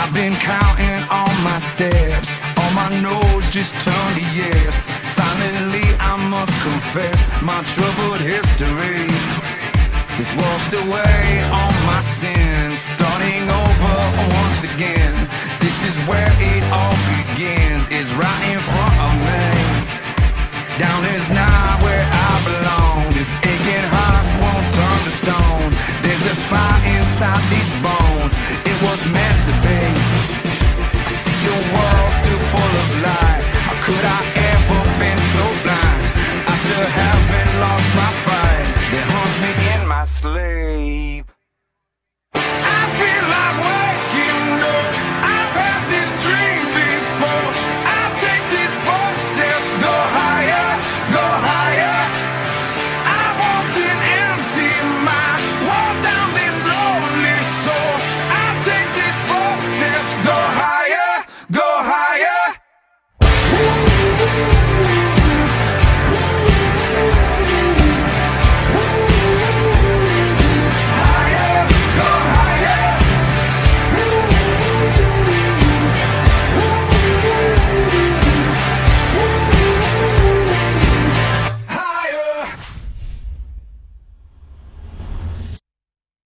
I've been counting all my steps, all my no's just turned to yes. Silently I must confess my troubled history. This washed away all my sins, starting over once again. This is where it all begins, it's right in front of me. Down is not where I belong. This aching heart won't turn to stone. There's a fire inside these bones, it was meant to be. I see a world still full of light. How could I ever been so blind? I still haven't lost my fight that haunts me in my sleep.